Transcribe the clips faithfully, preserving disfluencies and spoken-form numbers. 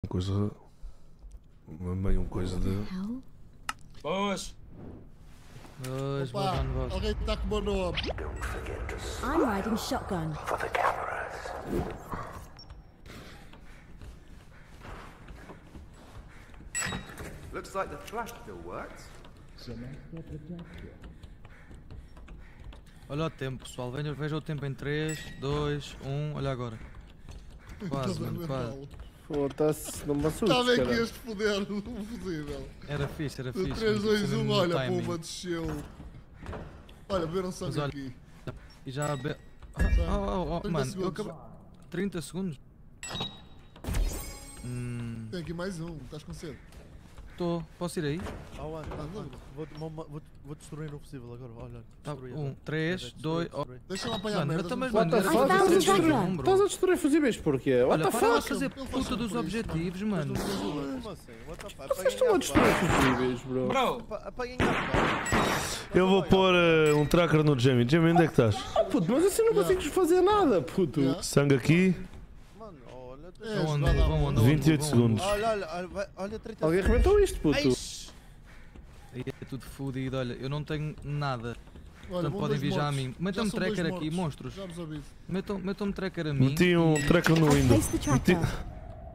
coisa. Meio uma coisa de. Boas! Boas, boas, Opa, mano, boas. alguém está com o meu nome. I'm riding shotgun. For the cameras. Looks like the flash still works. Olha o tempo, pessoal. Veja, veja o tempo em três, dois, um. Olha agora. Quase, mano, quase. Foda-se, não me assustes, Estava aqui cara. este foder, não possível. Era fixe, era fixe. três, dois, um, olha, timing. pumba, desceu. Olha, beberam sangue Mas olha, aqui. E já be... Oh, oh, oh, trinta mano, eu segundos. acabei... trinta segundos? Hum... Tem aqui mais um, estás com sede? Tô, posso ir aí? Ah, Juan, Ah, não. vou, vou, vou, vou destruir o fusível agora, olha. Tá, destruir um, agora. três, Destruir, dois... destruir, Oh, destruir. Deixa-me apanhar mano, eu merda. também, mas- mano, era fuck? só Estás a fazer destruir- um, bro. Estás a destruir fusíveis porquê? What Olha, the para lá fuck? fazer Ele faz puta sempre dos por isso, objetivos, Mas mano. não me ajuda. Como assim? What the fuck? é Apaguem um a um Tá tá Tá um pá. é Apaguem tipo a pá. assim, Apaguem a Bro! pá. Bro! Apaguem a pá. Eu vou pôr uh, um tracker no Jamie. Jamie, onde é que estás? Ah, puto, mas assim não consigo fazer nada, puto. Yeah. Sangue aqui. Mano, olha. É, Vão jogada andando, à vão bola. andando. vinte e oito segundos. Olha, olha, olha, vai- olha, trinta Tá segundos. assim. Alguém arrebentou isto, puto. Eish. Aí é tudo fodido, olha, eu não tenho nada. Olha, Portanto, vão podem dois viajar a mortos. mim. Já Metam-me são dois tracker aqui, mortos. monstros. Já vos aviso. Metam- Metam-me tracker a mim. Meti um e- tracker no I've Windows. placed the Meti... tracker.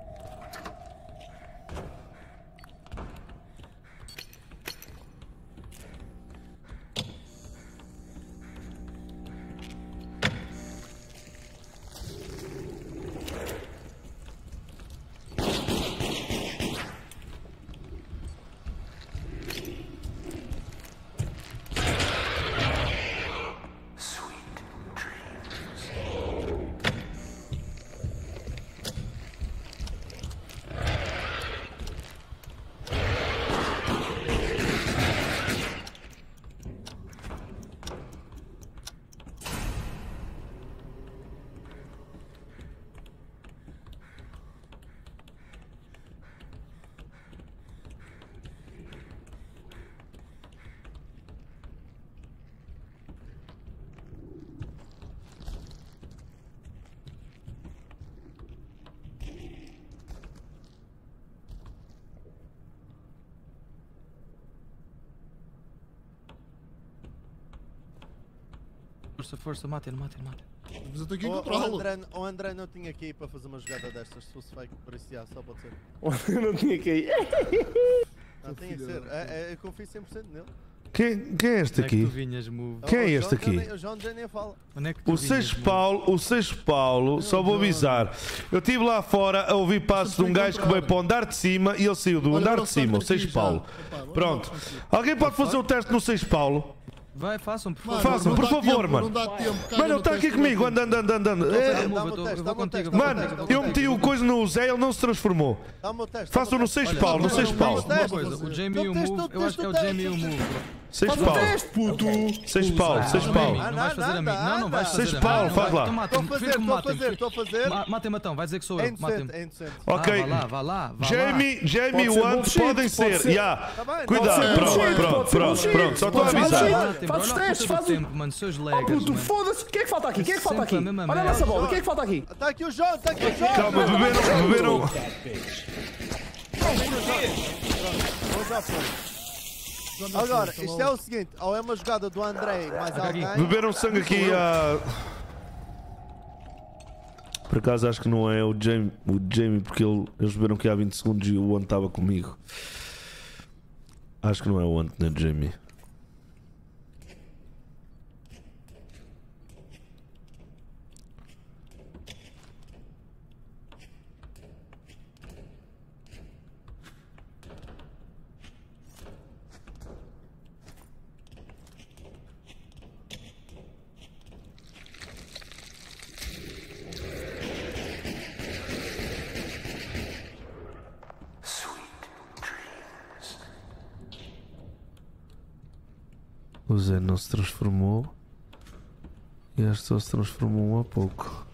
Sweet dreams. Força, força, matem-no, matem-no, matem-no. Mas eu estou aqui a O, o, encontrá-lo. André, o André não tinha que ir para fazer uma jogada destas, se fosse fake, por isso já, só pode ser. Eu não tinha que ir. Não, tinha que ser, é, é, eu confio cem por cento nele. Quem, quem é este Onde é que tu aqui? vinhas, move? Quem é O este João aqui? já nem- O João já nem fala. Onde é que tu O vinhas, Seixo move? Paulo, o Seixo Paulo, só vou avisar. Eu estive lá fora a ouvir passos de um gajo que veio para o andar de cima e ele saiu do Olha, andar agora de cima, o está aqui Seixo já. Paulo. Opa, vamos Pronto. lá, Francisco. Alguém pode fazer o teste no Seixo Paulo? Vai, façam, por Mano, favor. Façam, não por dá favor, tempo, mano. Não dá tempo. caga Mano, ele no está aqui teste comigo, do andando, andando, andando. É, Dá-me o Dá-me eu o tô- teste, eu dá-me vou o teste, contigo. dá-me o Mano, teste, dá-me eu o meti o coisa no Zé, ele não se transformou. Dá-me o teste. Façam no dá-me o Seixo Olha, Paulo, no agora Seixo uma Paulo. coisa, Uma coisa, o Jamie e o Teste, Move, eu acho que é o teste, Jamie e o teste, Move. bro. Seixo Paulo. puto! Seixo Paulo, Seixo Não, Paulo. Não vais fazer a mim. Não, não vais fazer Seixo a mim. Paulo, Não, faz vai- lá. Então Estou a matem-me, fazer, prefiro que estou a matem-me. fazer, estou a fazer. Ma- Matem-me então, vai dizer que sou É eu. inocente, Matem-me. é inocente. Ok. Ah, vá lá, vá lá, vá lá. Jamie, Jamie Pode e ser o Ant bullshit, podem pode ser. ser. Ya. Tá bem, Cuidado, pode ser pronto, bullshit, pronto, pode ser pronto, bullshit. pronto. Só estou a Pode ser avisar. bullshit. Matem-me, Faz os olha a testes, puta do faz o- tempo, mano, seus Oh legas, puto, mano. foda-se! O que é que falta aqui? O que é que falta Sempre aqui? a mesma Olha a merda. nossa bola, o que é que falta aqui? Está aqui o João, está aqui o João. Calma, beberam, beberam, Vamos à frente. Agora, isto é o seguinte, ou é uma jogada do André mais Aqui. alguém. beberam sangue aqui a... Por acaso acho que não é o Jamie, o Jamie porque ele, eles beberam aqui há vinte segundos e o Ant estava comigo. Acho que não é o Ant, não é o Jamie. Sweet dreams. O Zé não se transformou e este só se transformou um há pouco.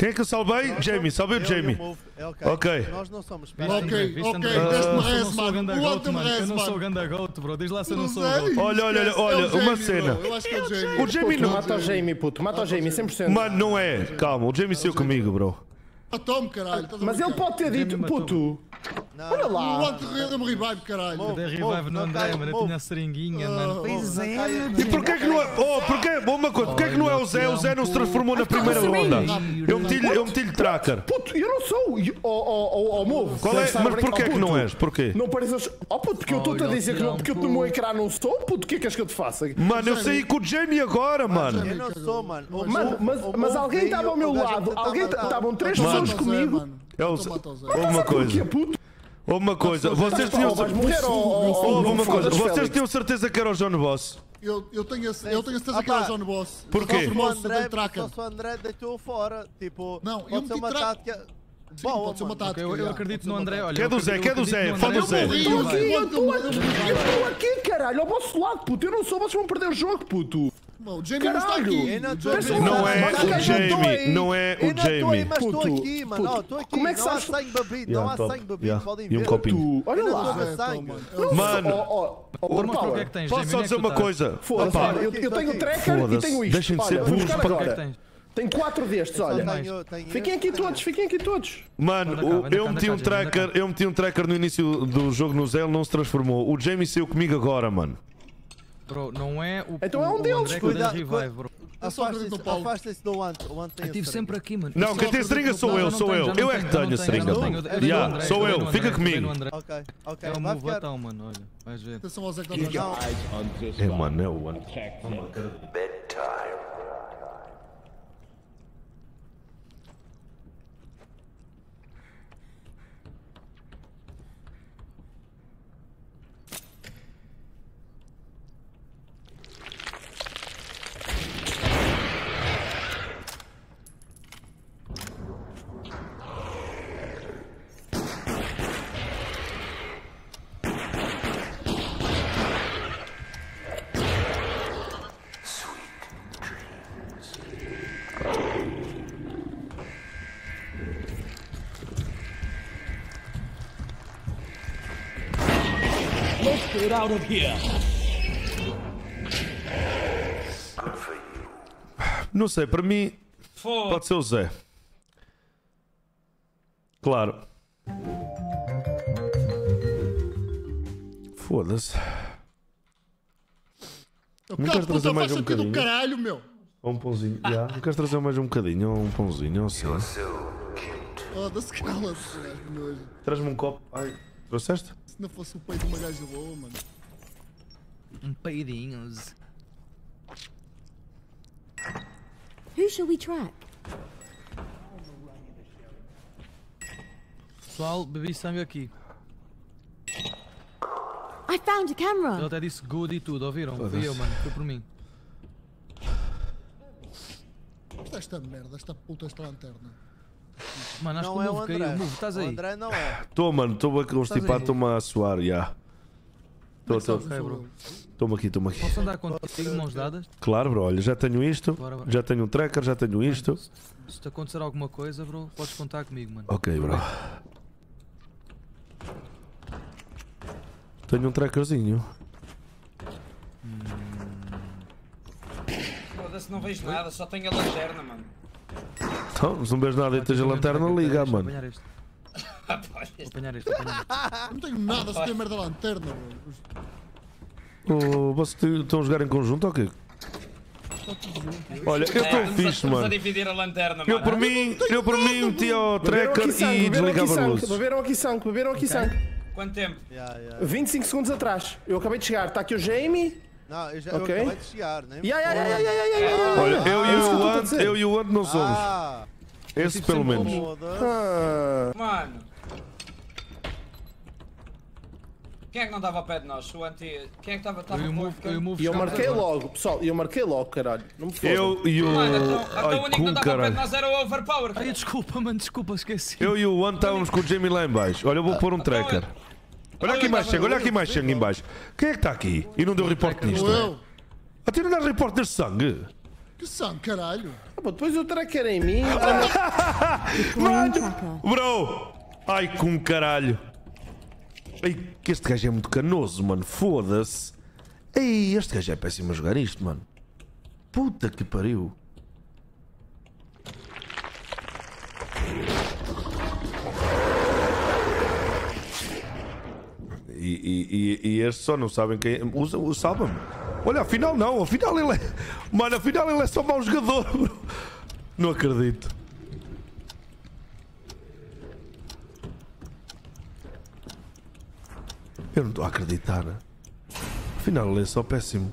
Quem é que eu salvei? Jamie, salvei o Eu e Jamie. Move. É ok. Ok. Nós não somos Viste, pés. André? Ok, Viste, ok, André? deste-me Eu res, não sou mano. ganda O goat, outro mano. Eu res, não sou mano. ganda goat, bro. Diz lá se eu não Não sou sei. goat. Olha, olha, Esquece, olha, é o uma Jamie, cena. bro. Eu acho que é o Jamie. O Jamie Puto, não. mata o Jamie, puto. Mata o Jamie, cem por cento. Mano, não é. Calma, o Jamie saiu comigo, bro. Matou-me, caralho. estás a Mas ele brincar? pode ter dito, Jamie matou-me. puto. Não, Olha O lá. outro deu-me revive, caralho. Move. Dei revive no André, mano. Eu tinha a seringuinha, mano. Pois é, mano. E porquê que não é. Oh, porquê? Uma coisa, porquê que não é o Zé? O Zé não se transformou na primeira ronda. Eu meti-lhe eu meti-lhe tracker. Puto, eu não sou. E- Oh, oh, oh, oh, Move. Qual é? Deve estar a Mas brincar. porquê Oh, que não puto, és? Porquê? Não pareças. Oh, puto, porque eu estou-te a Olha, dizer que, não, porque eu no meu ecrã não sou. Puto, o que é que és que eu te faça? Mano, eu saí com o Jamie agora, mano. Eu não sou, mano. O Mano, Move- mas, o mas Move alguém estava veio, ao meu o gajo lado. tentava Alguém matar. estavam três Mano. pessoas comigo. É o Eu Zé. mato o Zé. Houve uma coisa. Puto, Houve uma coisa. Vocês oh, tinham. vais morrer, oh, oh, oh, Houve uma coisa. foda-se, Vocês Félix. tinham certeza que era o John Boss. Eu, eu, tenho, esse- eu tenho a certeza Ah, que era o pá. John Boss. Porquê? O Confirmou-se, André, dei tracker. só se o André deitou fora. Tipo, Não, eu pode ser meti uma tra- tática. Sim, Boa, pode ser uma mano. tática. Eu, eu já, acredito pode no ser uma André, tática. olha. Quer do eu Zé, acredito- quer do eu Zé, acredito no fala do André, Zé. eu eu acredito aqui, no eu André. estou aqui, eu estou aqui, caralho, ao vosso lado, puto. Eu não sou, vocês vão perder o jogo, puto. Não, o Jamie não está Caralho. aqui. Eu não O estou Jamie a Não Mas é eu o não estou Jamie. aí. Não é Eu o não estou aí, Jamie. mas estou Puto, aqui, mano. puto, Ó, estou aqui. como é que não há sabes- sangue bebido. Yeah, Não há top. sangue bebido. Yeah. Podem E um ver. copinho. Tu, olha Eu não lá. estou a ver Zé, sangue. toma. É o Mano, Oh, oh, oh, Mostra o que é Power. que tens, posso Jamie, só onde é dizer que tu uma estás? coisa? Foda-se, Opa, olha, eu, eu tenho tracker e Foda-se. tenho isto. Deixem de ser Olha, vou burros, buscar pá. O que é que agora. tens? Tenho quatro destes, Só olha. tenho- tenho Fiquem este, aqui tenho todos, fiquem aqui todos. Mano, Anda cá, o- anda eu cá, meti um anda cá, anda cá. tracker, eu meti um tracker no início do jogo no Zé, ele não se transformou. O Jamie saiu comigo agora, mano. Bro, não é o, Então é um o deles, André que eu dei cuidado, revive, bro. Eu só acredito no Afasta-se Paulo. afasta-se do Ant. O Ant tem Eu a estive seringa. sempre aqui, mano. Não, quem tem a seringa sou eu, sou eu. Eu é que tenho a seringa. Já, sou eu, fica comigo. Ok, ok. É o Vai meu ficar. batão, mano, olha. Vais ver. Atenção ao Zé que está no Não, É, mano, é o ano. Bedtime. Get out of here. Good for you. Não sei, para mim Foda. pode ser o Zé. Claro. Foda-se. Eu Não cá, queres trazer puta, mais faz um sentido do bocadinho? caralho, meu. Ou um pãozinho. Já. Não queres trazer mais um bocadinho? Ou um pãozinho? Ou sei. So cute. Foda-se, cala-se, gajo de nojo. Traz-me um copo. Ai, trouxeste? Se não fosse o peito de uma gaja boa, mano. Um peidinhos. Who shall we track? Pessoal, bebi sangue aqui. I found a Ele camera. até disse good e tudo, ouviram? Fui eu, mano. Foi por mim. Isto é esta merda, esta puta, esta lanterna. Mano, acho não que é o o Move André. caiu. Move, estás O aí? André não é. Estou, mano. Estou a constipado, aí? estou-me a suar, já. Estou, estou. Ok, bro. Estou-me aqui, estou-me aqui. Posso andar contigo, mãos dadas? Claro, bro. Olha, já tenho isto. Bora, bora. Já tenho um tracker, já tenho isto. Se te acontecer alguma coisa, bro, podes contar comigo, mano. Ok, bro. Tenho um trackerzinho. Foda-se, não vejo nada, só tenho a lanterna, mano. Então, se não vês nada e tens a lanterna, liga, Vou mano. apanhar este. Ah, pá, Vou apanhar este, vou apanhar este. Eu não tenho nada, só tenho merda da lanterna, bro. Oh, vocês te- estão a jogar em conjunto ou quê? Olha, eu É, estou estamos a- fixe, estamos a mano. dividir a lanterna, Eu mano. por mim, eu por mim metia o Beberam tracker aqui sangue, e beberam aqui desligava as sangue, luzes. beberam aqui sangue, beberam aqui sangue. Quanto tempo? Yeah, yeah. vinte e cinco segundos atrás. Eu acabei de chegar. Está aqui o Jamie. Não, eu já Ok. eu acabei de chegar, né? Ya, ya, ya, ya, ya, ya, ya, ya. Olha, eu É e isso que eu o estou a Ant, dizer. eu e o Ant não somos. Ah, Esse pelo menos. foda-se. Ah, Mano. Quem é que não estava ao pé de nós? O anti... Quem é que estava Eu estava e o Move, eu e o Move E eu chegámos marquei agora. logo, pessoal. E eu marquei logo, caralho. Não me fodam. Eu e o. Mano, então, então o Ai, único que com não estava ao pé de caralho. nós era o Overpower. Ai, cara. desculpa, mano, desculpa, esqueci. Eu e o Ant estávamos com o Jamie lá em baixo. Olha, eu vou pôr um tracker. Olha aqui mais sangue, olha aqui mais sangue em baixo. Quem é que está aqui? E não deu report nisto? Sou eu. Até não dá report deste sangue. Que sangue, caralho. Pô, depois o tracker em mim. Deploying tracker. Bro! Ai, com caralho. Ai, que este gajo é muito canoso, mano. Foda-se. Ei, este gajo é péssimo a jogar isto, mano. Puta que pariu. E, e, e, e estes só não sabem quem é. Usa, o salva-me. Olha, afinal não. Afinal ele é. Mano, afinal ele é só mau jogador, bro. Não acredito. Eu não estou a acreditar. Afinal ele é só péssimo.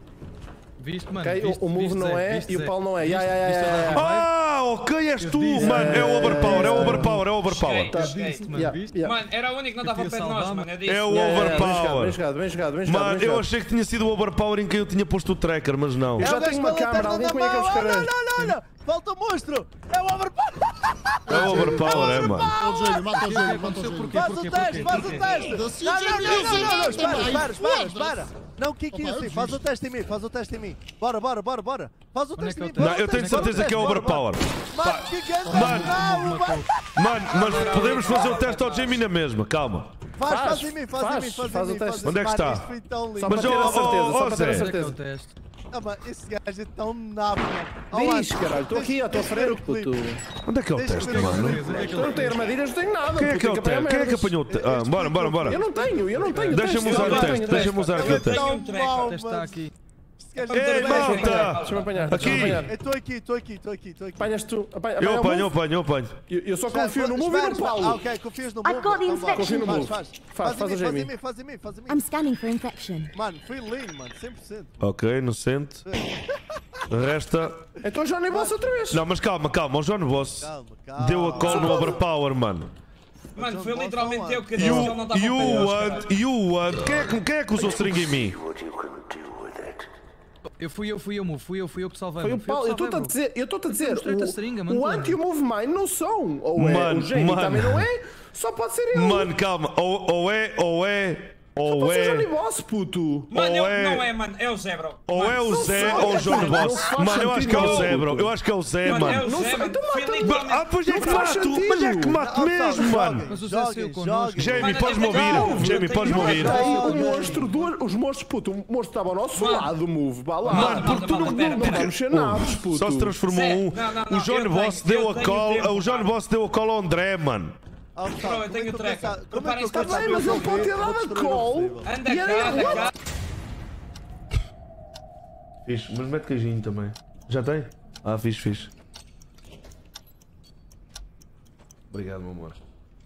Viste, mano? Ok, viste, o move viste, não Zé, é viste, e o Zé? Paulo não é. Viste- Ya, ya, ya, viste ya, a ya. dar revive? Ah, ok, és tu, disse. mano. É o overpower, é o overpower, é o Cheguei, overpower. cheguei. Viste, mano? Yeah, Viste? yeah. Mano, era o único que não dava Eu pé de queria nós, salvar, mano. Eu disse. É o Ya, ya, ya, Bem jogado, overpower. bem jogado, bem jogado, bem jogado. Mano, bem eu jogado. achei que tinha sido o overpower em que eu tinha posto o tracker, mas não. Eu já É o tenho gajo uma com a câmera, lanterna alguém na põe aqueles mão. caras. Olha, olha, olha. Falta o monstro. É o overpower. É o overpower, é, mano. Mata o Jamie, mata o O que Jamie, mata o aconteceu? Jamie. Porquê? Faz o Porquê? teste, Porquê? faz o Porquê? teste. Doce Não, não, não, não, não, não, espera, também. espera, espera, Foda-se. espera. Não, o que é que é Opa, assim? eu Faz o desisto. teste em mim, faz o teste em mim. Bora, bora, bora, bora. Faz o Onde é teste que em é mim. o faz Não, o eu tenho teste, bora, certeza que é o bora, bora. overpower. Mano, que grande. Mano. Não, vai. Mano, mas podemos fazer o teste ao Jamie na mesma, calma. Faz, faz Faz, em mim, faz em faz, mim, faz faz em o mim. teste. faz em Onde é que mim. está? Mano, isto foi tão lindo. Só Mas para ter oh, a certeza, oh, só oh, para ter a Zé. Onde é que é o certeza. teste? Ah, mano, esse gajo é tão nabo, mano. Oh, Diz, mano, caralho, estou aqui à tua deixa- deixa ver frente, o clipe. puto. Onde é que é o Deixa teste, ver o mano? clipe. Onde é que Eu não tenho armadilhas, não tenho nada. Quem é puto, que é o tem que apanhar teste? Quem é que merdas. apanhou o teste? Ah, bora, bora, bora. Eu não tenho, eu não tenho. Deixa-me teste, usar eu o não teste, tenho, deixa-me usar aqui Ele o é teste. tão Tenho um tracker. mau, O teste está mano. aqui. Este gajo Ei, é tão mau. malta! Deixa-me apanhar. Aqui. Deixa-me apanhar. Eu estou aqui, estou aqui, estou aqui, estou aqui. Apanhas tu. Apanha, Eu apanha o apanho, eu move. apanho, eu apanho. Eu, eu só Espera, confio no espera, move e no espera. Ah, Paulo. ok, confias no I've move. got the Então vá. Confio no Faz, move. faz. Faz, Faz faz a em mim, faz Jamie. em mim, faz em mim, faz em mim. I'm scanning for infection. Mano, fui lean, mano, cem por cento. Ok, inocente. Resta. Então já nem boss outra vez. Não, mas calma, calma. O John Boss Calma, calma. deu a call no overpower, mano. Mano, foi literalmente eu que E disse que o, ele não dava e o pé de nós, Ant, caralho. e o Ant. Quem é, que- quem é que usou seringa em mim? What you can do with it. Eu fui eu, fui eu, move. Fui eu, fui eu que salvei. Foi o mano. Fui eu Paulo, que eu estou-te a salvei, bro. dizer, eu estou-te a dizer, mostrei-te a seringa, mano, o, o tu Ant e o Move Mine não são. Ou é Mano, o Jamie mano. também não é, só pode ser ele. Mano, calma. Ou, ou é, ou é, ou Pode ser Johnny é. Boss, puto. Mano, Ou eu- é- não é, mano. É o Zé, bro. Ou é o Não Zé sei, ou o John não Boss. faz Mano, eu acho que é o sentido Zé, nenhum. bro. Eu acho que é o Zé, Mano, é mano. o Não Zé, sei, mano. então Foi mata-me. literalmente... Ah, pois é que Não faz mato. Mas é que sentido. mato Não, mesmo, não, mano. Mas o Zé saiu Joguem, connosco. joguem. Jamie, Mano, podes-me eu tenho- ouvir. Jamie, eu podes-me tenho- ouvir. Tá aí, o Joguem. monstro, duas, os monstros, puto, o monstro estava ao nosso Mano. lado, Move. Vá lá. Mano, Malta, porque tu malta, não, pera, não, não pera. vamos ser naves, puto. Só se transformou Zé, um. não, não, não, O John eu Boss tenho- deu eu a tenho call. tempo, O John mano. Boss deu a call ao André, mano. Ah, Bro, eu como é tenho que o tracker. pensar- Como é que Prepara eu isto quero para saber mas o ele pode ter possível? dado a Vou destruir o call. possível. Anda E cá, era- anda cá. Fixe, mas mete queijinho também. Já tem? Ah, fixe, fixe. Obrigado, meu amor.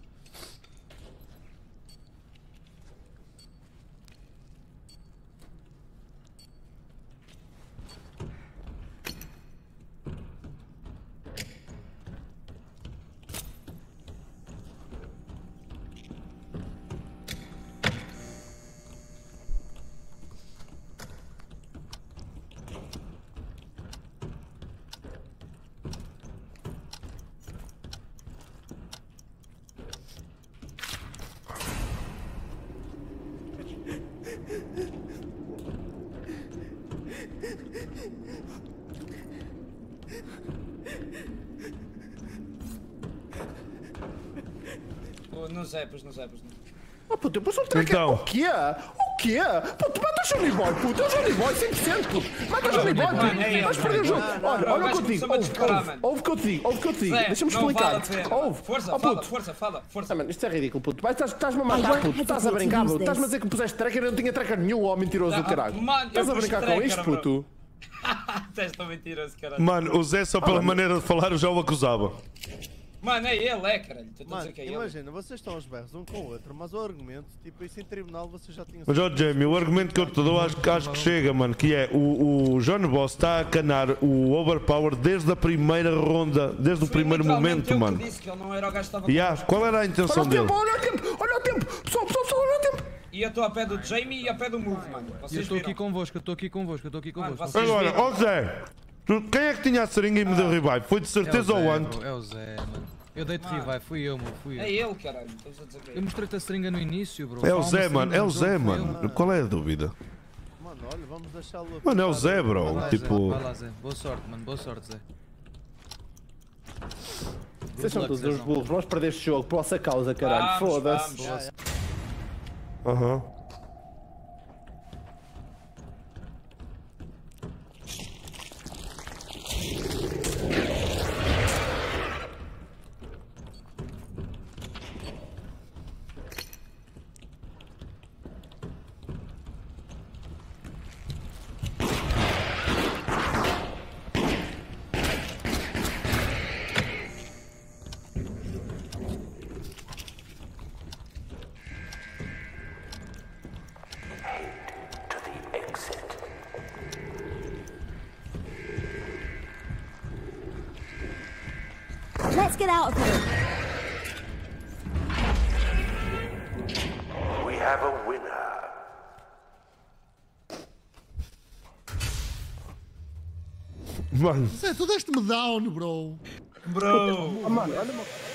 Oh, não Zé, pois não Zé, pois não. Oh, puto, depois um tracker. Então. O quê? O quê? Puto, mata o Johnny Boy, puto. É o Johnny Boy, cem por cento, puto. Mata o Johnny Boy, Mano, puto. é ele, Vais perder o mano. jogo. Não, não, Olha, não, olha o o que eu gajo te digo. começou-me a Ouve, disparar, ouve, mano. ouve o que eu te digo. Ouve o que eu te digo. Zé, Deixa-me não vale a explicar. pena. Ouve. Força, Oh, fala, puto. força, fala, força. Ah, mano, isto é ridículo, puto. Vai, estás- Estás-me a I matar, won't puto. Estás a hesitate to brincar, use puto. Estás-me a this. dizer que puseste tracker e eu não tinha tracker nenhum, ó mentiroso do Não, caralho. mano, eu Estás a pus brincar com tracker, isto, bro. puto? Zé, estou mentiroso, caralho. Mano, o Zé só pela maneira de falar eu já o acusava. Mano, é ele, é, caralho. Estou a Mano, dizer que é ele. imagina, vocês estão aos berros um com o outro, mas o argumento, tipo, isso em tribunal vocês já tinham... Mas ó Jamie, o argumento que eu te dou acho, que- acho que chega, mano, que é o, o John Boss está a canar o Overpower desde a primeira ronda, desde o Foi primeiro literalmente momento, eu que mano. disse que ele não era o gajo que estava E ah, qual era a Olha intenção o dele? tempo, olha o tempo, olha o tempo. Pessoal, pessoal, pessoal, olha o tempo. E eu estou a pé do Jamie e a pé do Move, mano. E eu Vocês estou aqui viram? convosco, eu estou aqui convosco, eu estou aqui Mano, convosco. vocês Agora, viram? ó Zé, tu- quem é que tinha a seringa e me deu revive? Foi de É o certeza Zé, o Ant. bro, é o Zé, mano. Eu dei-te Mano. revive, fui eu, mano, fui É eu. ele, caralho. Estamos a dizer que é Eu ele. mostrei-te a seringa no início, bro. É Só o há uma Zé, seringa mano, é no o jogo, Zé, foi mano. ele. Qual é a dúvida? Mano, olha, vamos deixá-lo... Mano, é o Zé, bro. Vai lá, Tipo. Zé, vai lá, Zé. Boa sorte, mano, boa sorte, Zé. Vocês são todos os burros, vamos perder este jogo por vossa causa, caralho. Vamos, Foda-se. vamos. Aham. Let's get out of here. We have a winner. Mano, Zé, tu deste-me down, bro. Bro! Oh, mano, olha uma...